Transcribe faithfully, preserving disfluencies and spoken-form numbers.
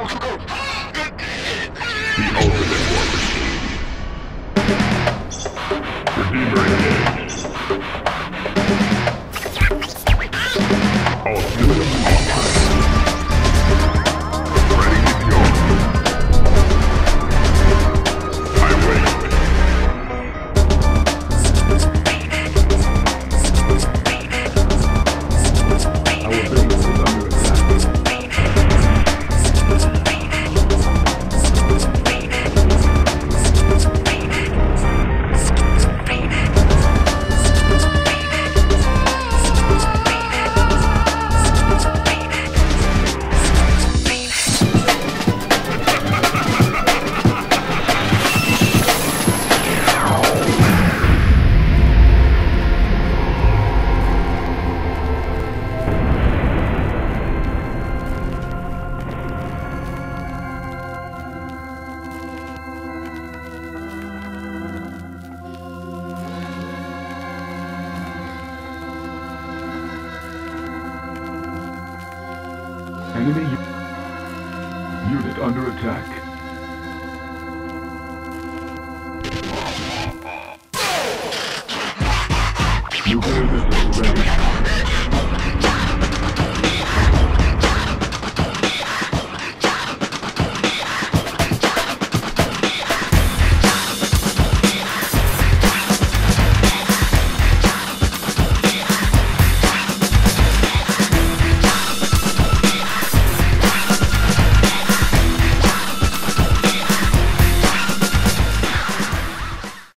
Redeemer engaged. All systems authorized. Ready to go. I wait. Our base is under attack. Enemy u unit under attack. Nuclear missile ready.